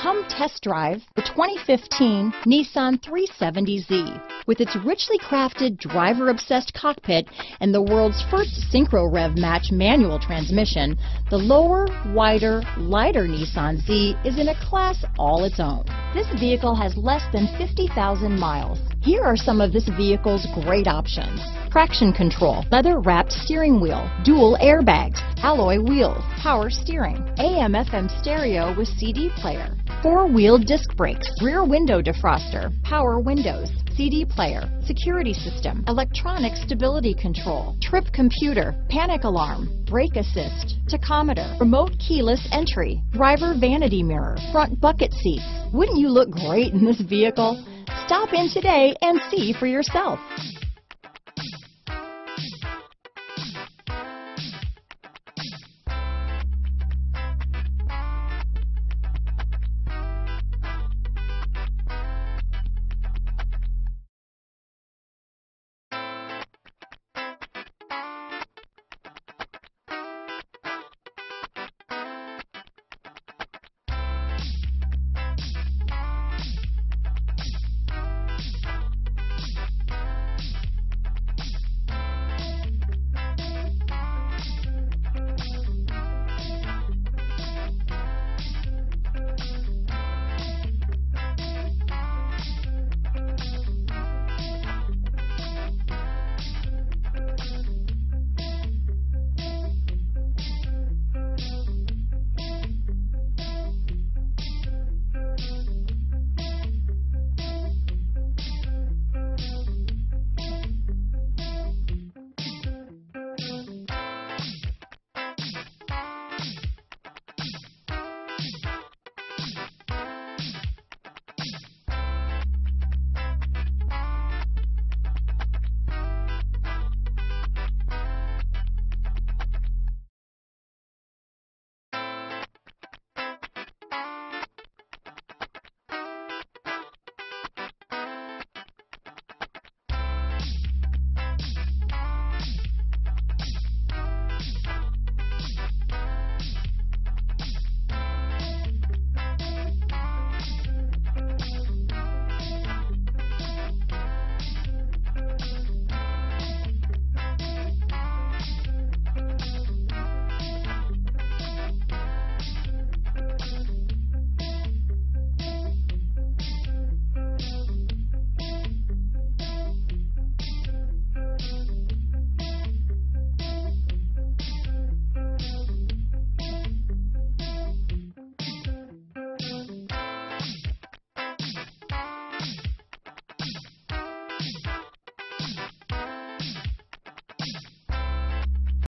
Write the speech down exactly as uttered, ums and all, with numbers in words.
Come test drive the twenty fifteen Nissan three seventy Z. With its richly crafted, driver-obsessed cockpit and the world's first Synchro Rev Match manual transmission, the lower, wider, lighter Nissan Z is in a class all its own. This vehicle has less than fifty thousand miles. Here are some of this vehicle's great options: traction control, leather-wrapped steering wheel, dual airbags, alloy wheels, power steering, A M F M stereo with C D player, four-wheel disc brakes, rear window defroster, power windows, C D player, security system, electronic stability control, trip computer, panic alarm, brake assist, tachometer, remote keyless entry, driver vanity mirror, front bucket seats. Wouldn't you look great in this vehicle? Stop in today and see for yourself.